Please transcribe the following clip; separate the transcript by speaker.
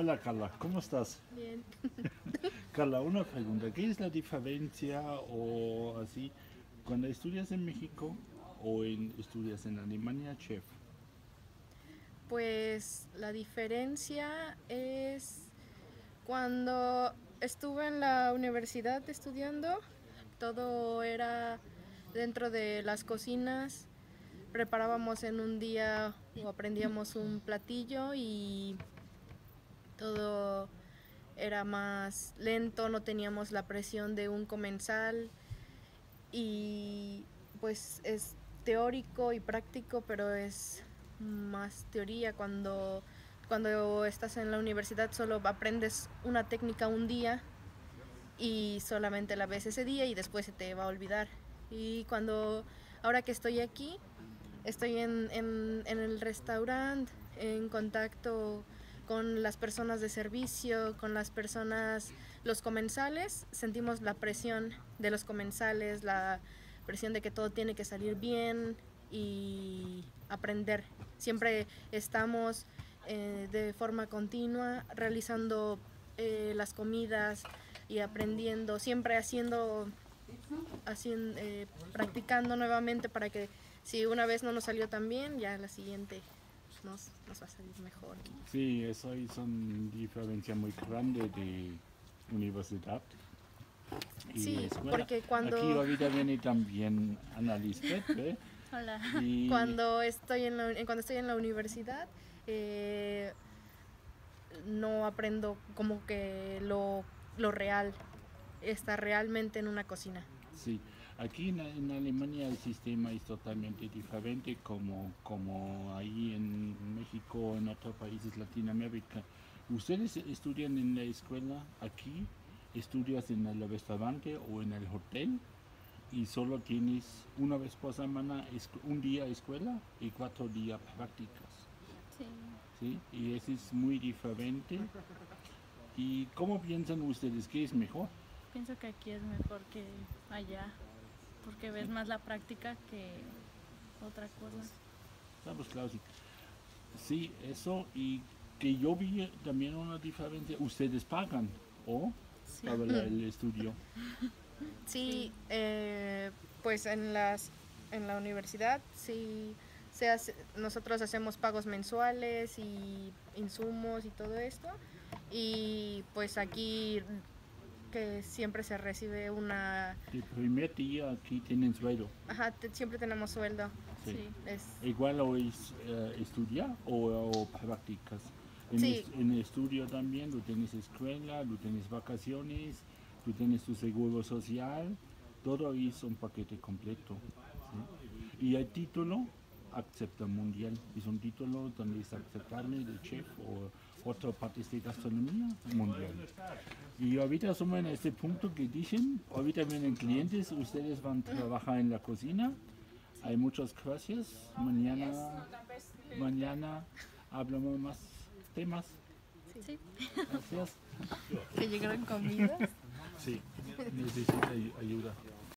Speaker 1: Hola Carla, ¿cómo estás?
Speaker 2: Bien.
Speaker 1: Carla, una pregunta, ¿qué es la diferencia o así cuando estudias en México o estudias en Alemania, chef?
Speaker 2: Pues la diferencia es cuando estuve en la universidad estudiando, todo era dentro de las cocinas, preparábamos en un día o aprendíamos un platillo y todo era más lento, no teníamos la presión de un comensal y pues es teórico y práctico, pero es más teoría. Cuando estás en la universidad solo aprendes una técnica un día y solamente la ves ese día y después se te va a olvidar. Y ahora que estoy aquí, estoy en el restaurante, en contacto con las personas de servicio, con las personas, los comensales, sentimos la presión de los comensales, la presión de que todo tiene que salir bien y aprender. Siempre estamos de forma continua realizando las comidas y aprendiendo, siempre practicando nuevamente para que si una vez no nos salió tan bien, ya la siguiente nos va a salir mejor.
Speaker 1: Sí, eso es una diferencia muy grande de universidad y
Speaker 2: Sí,
Speaker 1: escuela.
Speaker 2: porque
Speaker 1: Aquí ahorita viene también Ana Lisbeth, ¿ve?
Speaker 2: Hola.
Speaker 1: Y
Speaker 2: Cuando estoy en la universidad, eh, no aprendo como que lo real, está realmente en una cocina.
Speaker 1: sí, aquí en Alemania el sistema es totalmente diferente como ahí en México o en otros países de Latinoamérica. Ustedes estudian en la escuela aquí, estudias en el restaurante o en el hotel y solo tienes una vez por semana un día escuela y 4 días prácticas,
Speaker 3: Sí,
Speaker 1: ¿sí? Y eso es muy diferente. ¿Y cómo piensan ustedes que es mejor?
Speaker 3: pienso que aquí es mejor que allá, porque ves
Speaker 1: ¿Sí?
Speaker 3: más la práctica que otra cosa.
Speaker 1: Vamos, claro, sí. Sí, eso y que yo vi también una diferencia. Ustedes pagan, ¿o?
Speaker 3: Sí,
Speaker 1: Para el estudio.
Speaker 2: Sí,
Speaker 3: sí,
Speaker 2: pues en la universidad sí nosotros hacemos pagos mensuales y insumos y todo esto. Y pues aquí que siempre se recibe
Speaker 1: El primer día aquí tienen sueldo.
Speaker 2: ajá, siempre tenemos sueldo.
Speaker 1: Sí.
Speaker 3: sí,
Speaker 2: Es,
Speaker 1: Igual o es estudiar o prácticas.
Speaker 2: sí,
Speaker 1: En el estudio también, tú tienes escuela, tú tienes vacaciones, tú tienes tu seguro social, todo es un paquete completo. ¿Sí? Y el título, acepta mundial, es un título donde es aceptable de chef o otras partes de gastronomía mundial. Y ahorita somos en este punto que dicen, ahorita vienen clientes, ustedes van a trabajar en la cocina. Hay muchas gracias. Mañana hablamos más temas.
Speaker 3: sí.
Speaker 1: Gracias.
Speaker 2: que llegaron comidas.
Speaker 1: Sí, necesita ayuda.